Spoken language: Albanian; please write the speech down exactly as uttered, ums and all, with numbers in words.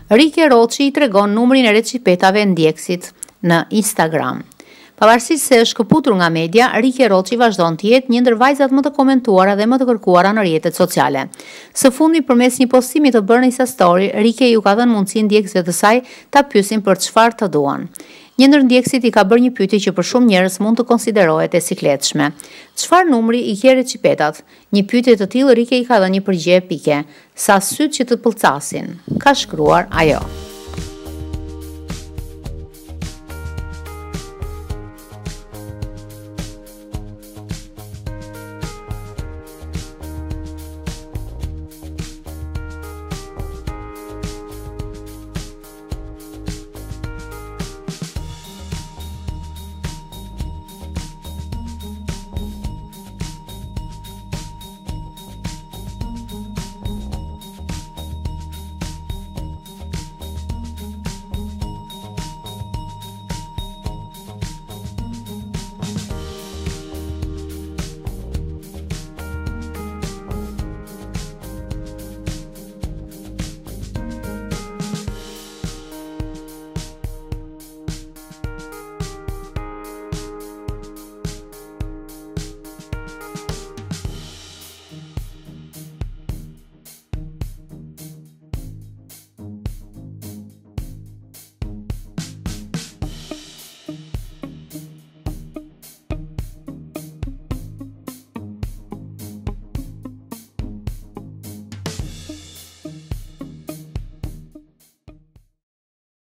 Rike Roci i tregon numrin e recipetave ndjekësit në Instagram. Pavarësisht se është shkëputur nga media, Rike Roci vazhdon të jetë një ndër vajzat më të komentuara dhe më të kërkuara në rrjetet sociale. Së fundi, përmes një postimi të bërë në Insta Story, Rike ju ka dhënë mundësi ndjekësve të saj ta pyesin për çfarë të duan. Një ndër ndjekësit i ka bërë një pyetje që për shumë njerëz mund të konsiderohet e sikletshme. Çfarë numri i ke recipetat? Një pyetje të tillë Rike i ka dhënë një përgjigje epike: sa syt që të pëlcasin, ka shkruar ajo.